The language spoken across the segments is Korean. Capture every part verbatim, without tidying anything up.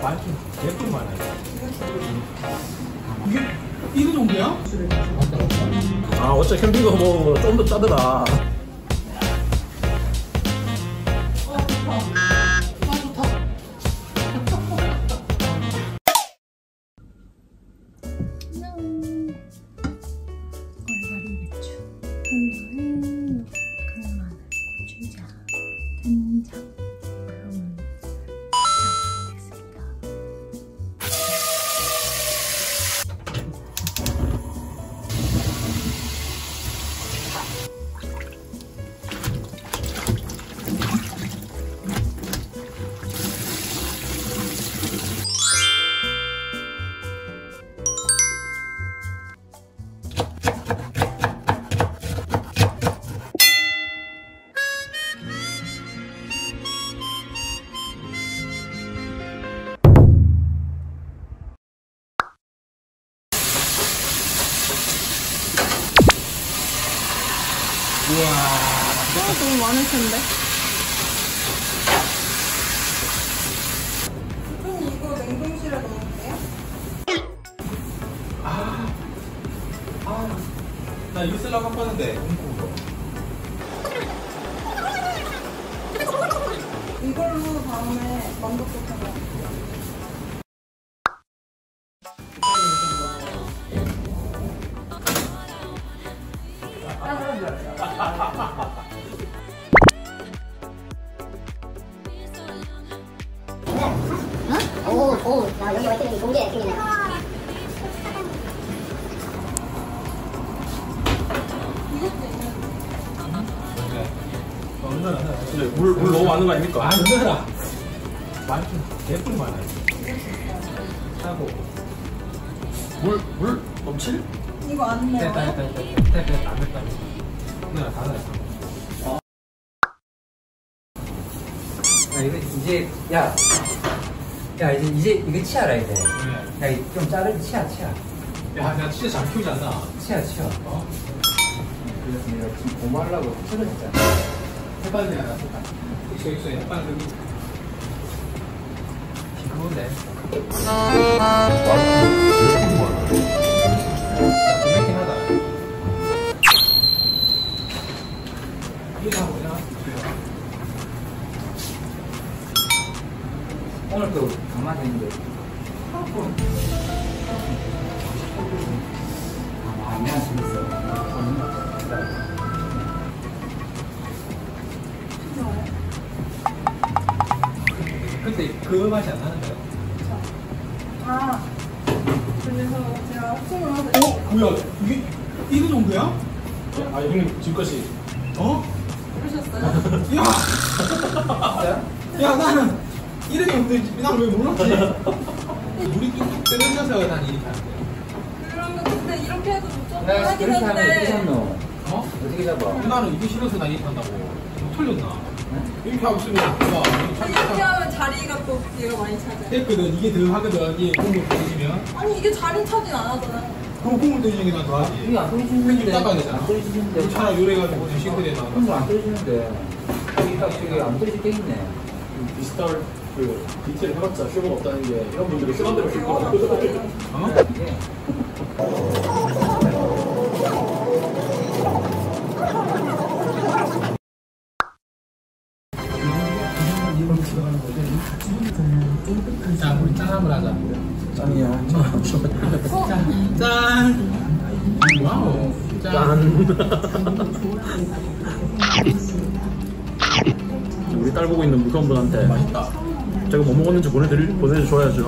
많긴 예쁜 많아요. 이게 이거 정도야? 아 어째 캠핑 가서 먹은 거보다 좀 더 짜더라. 우와, 어, 너무 많을 텐데. 그럼 이거 냉동실에 넣으면 돼요? 아, 아, 나 이거 쓰려고 했는데. 이걸로 다음에 만두국수 먹을게요. 오, 오, 야, 여기 완전히 공개 느낌이네. 물, 물 너무 많은 거 아닙니까? 아, 누나라. 많긴 예쁜 많아요. 하고. 물, 물 넘칠? 이거 안 매워요? 됐다, 됐다, 됐다. 됐다, 됐다. 안 됐다. 누나, 다 됐어. 야, 이거 이제, 야. 야, 이제, 이제, 이거 치아라, 이제. 네. 야, 이거 좀 자르, 치아, 치아. 야, 내가 진짜 잘 키우지 않나? 치아, 치아. 어? 그래서 내가 지금 고마하려고 틀어졌잖아. 해빨리 내가 놨을까? 익소, 익소, 해빨리 여기. 비그운데. 재밌긴 하다. 이게 다 뭐냐? 오늘 또 가만히 있는데. 아, 많이 안 재밌어. 근데 그 맛이 안 나는 거야. 아, 그래서 제가 확신을 하고. 어? 뭐야? 이게 이거 정도야? 아, 형님 지금까지 어? 그러셨어요? 야! 야, 나는 이런 정도인지 나는 왜 몰랐지? 물이 뚝뚝 떨어져서 난 이렇게 하는데. 그러면 근데 이렇게 해도 좀 내가 하긴 그렇게 하면 어떻게 한데. 잡노? 어? 어떻게 잡아? 나는 이게 싫어서 나 이렇게 한다고. 뭐 틀렸나? 이렇게 하고 있으면 야, 이렇게 하면 자리가 또 얘가 많이 차져요. 됐거든. 이게 더 하거든. 이게 국물 떨어지면. 아니 이게 자리 차진 안 하잖아요. 그럼 국물 떨어지는 게 난 더 하지. 이거 안 떨어지는데. 닦아야 되잖아. 안 떨어지는데. 차라리 요래가지고 좀 싱크대에 나가. 국물 안 떨어지는데. 여기 딱 저기 안 떨어질 게 있네. 비슷할 그 디테일 해봤자 슈거가 없다는 게 이런 분들이 쓰던 대로 줄 거라고. 어? 이게. 자, 우리 짠 한번 하자. 짱이야. 짠! 짠! 와우! 짠! 우리 딸 보고 있는 무서운 분한테 맛있다. 제가 뭐 먹었는지 보내드릴, 보내줘야죠.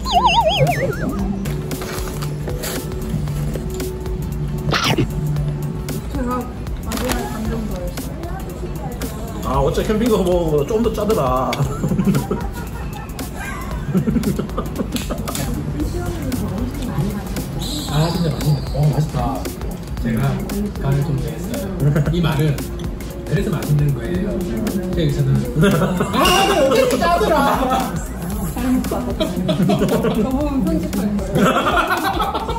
제가 마지막에 감정 더했어요. 아, 어째 캠핑 가서 먹은 거보다 좀 더 짜더라. 아, 진짜 맛있네. 어, 맛있다. 제가 간을 좀 내했어요. 이 말은 그래서 맛있는 거예요. 여기서는 아, 왜 이렇게 짜더라. 저보면 편집할 거예요.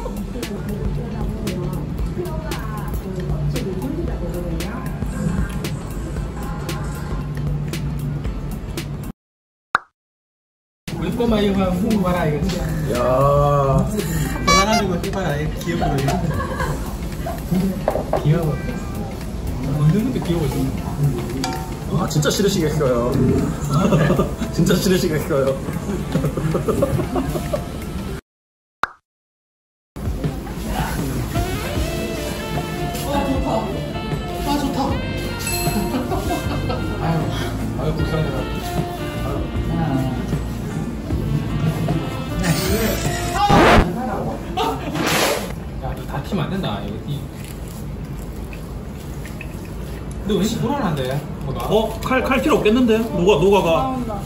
우리 것만 이거 이거 후 봐라 이거 진짜. 야. 골라가지고 해봐라 귀여워. 귀여워. 먹는 것도 귀여워 좀. 아 진짜 싫으시겠어요. 진짜 싫으시겠어요. 아 좋다. 아유, 아유 불쌍해라. 야, 이거 다 튀면 안 된다. 이거 튀. 근데 왠지 불안한데, 뭐가? 어? 칼, 칼 필요 없겠는데? 노가, 노가가. 나온다.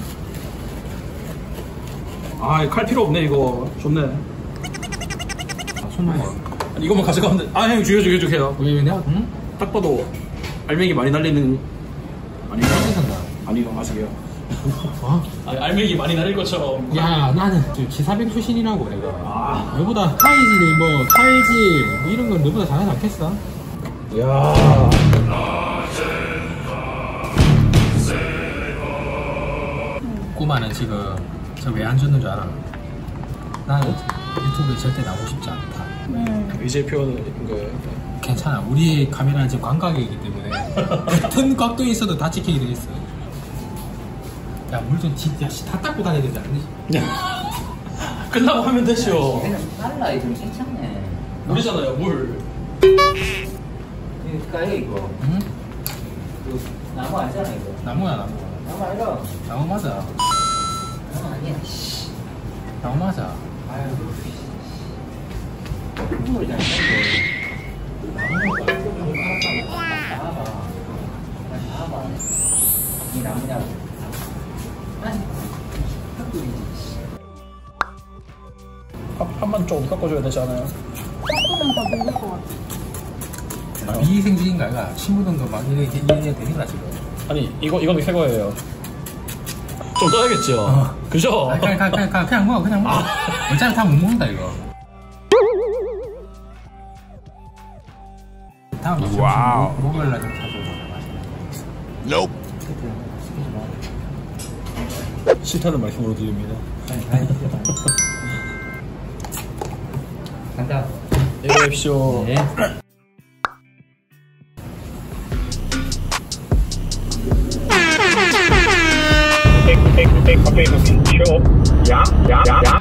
아, 칼 필요 없네, 이거. 좋네. 아, 손만 해. 아니, 이거만 가져가면 돼. 아, 형, 주여, 주여, 주세요. 왜, 왜 내가, 응? 딱 봐도 알맹이 많이 날리는. 아니, 생각한다. 아니요, 아시게요. 어? 아니, 알맹이 많이 날릴 것처럼. 야, 나는 지금 기사병 출신이라고, 내가. 아. 너보다 타이지, 뭐, 타이지, 뭐 이런 건 너보다 잘하지 않겠어? 이야. 꼬마는 지금 저 왜 안 줬는 줄 알아? 나는 유튜브에 절대 나오고 싶지 않다. 이제 표현인 거예요. 괜찮아. 우리 카메라는 지금 광각이기 때문에 같은 각도에 있어도 다 찍히게 돼 있어. 야, 물 좀 진짜 다 닦고 다녀야 되지 않니? 끝나고 하면 되죠. 빨라 이거 괜찮네. 물이잖아요, 물. 이거까요 이거. 응? 이거 나무 아니잖아 이거. 나무야, 나무. 나무 아니라. 나무 맞아. 나무 아니야. 씨. 나무 맞아. 아유. 국물이잖아 이거. 나무가 나무 나와봐. 나와봐. 이 나무냐고. 아니. 탁구이지. 한만 조금 깎아줘야 되지 않아요? 조금은 더 먹을 것 같아. 미생진인가, 이가 친구들도 막 이래, 이래 되니까 지금. 아니, 이거, 이건 새 거예요. 좀 떠야겠죠? 어. 그죠? 아, 그냥, 그냥, 그냥, 그냥 먹어, 그냥 먹어. 어차피 다 못 먹는다, 이거. 다음 점심 와우. 목요일날 좀 사줘. 싫다는 말씀으로 드립니다. 간다. 안녕히 계십시오. 네. take take take a famous show. Yeah, yeah, yeah, yeah.